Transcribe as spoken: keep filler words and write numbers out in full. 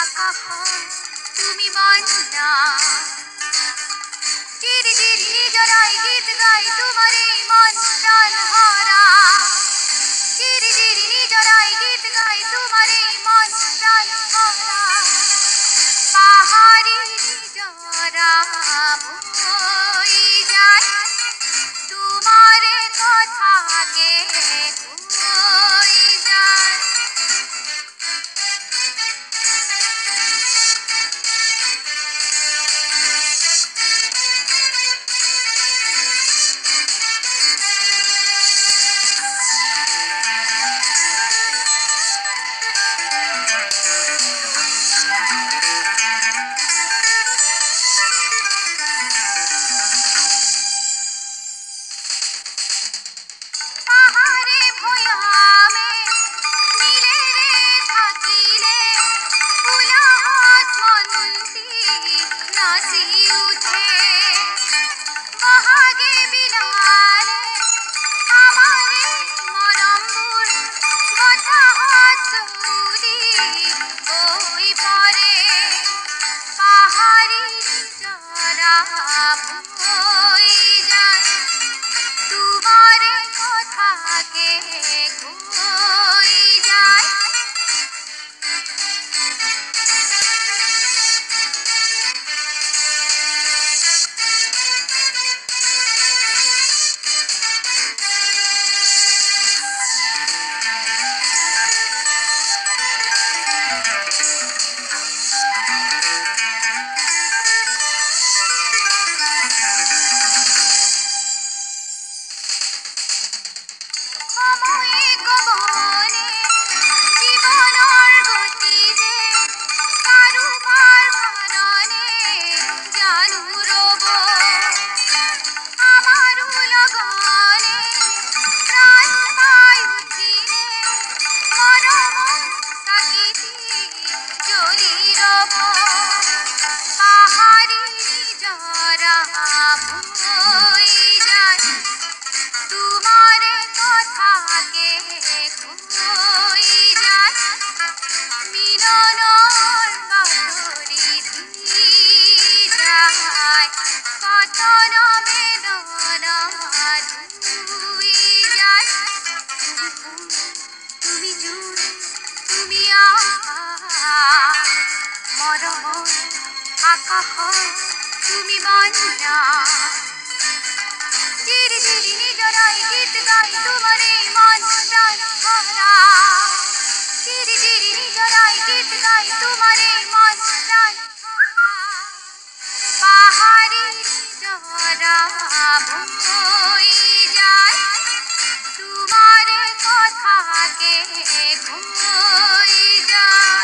আকাশ তুমি বন্যা চিরি চিরি নিজরাই গীত গাই তোমারে মন প্রাণ হারা চিরি চিরি নিজরাই গীত গাই তোমারে মন প্রাণ হারা পাহাড়ি নিজরা বই যায় তোমারে কথাকে বই যায় পাহাড়ে ভয়ামে নীলে রে থাকিলে উলাহাত মন্তি নাচি উঠে বহাগে বিলালে আমারে মরমপুর বতাহাত চৌদি ওই পরে পাহাড়ি নিজরা বই যায় তোমারে কথাকে কই যায় সময়ে গমনে জীবনৰ গতি যে কাৰোবাৰ কাৰণে জানো ৰব আমাৰো লগনে প্ৰাণ পাই উঠিলে মৰমৰ চাকিটি জ্বলি ৰব পাহাড়ি নিজৰা বই যায় তোমারে কথাকে কই যায় মিলনৰ বাতৰি দি যায় কতন বেদনা ধুই যায় তুমি ফুল তুমি জোন তুমি আকাশ মৰমৰ আকাশ তুমি বন্যা চিরি চিরি নিজরাই গীত গাই তোমারে মন প্রাণ হারা চিরি চিরি নিজরাই গীত গাই তোমারে মন প্রাণ হারা পাহাড়ি নিজরা বই যায় তোমারে কথাকে কই যায়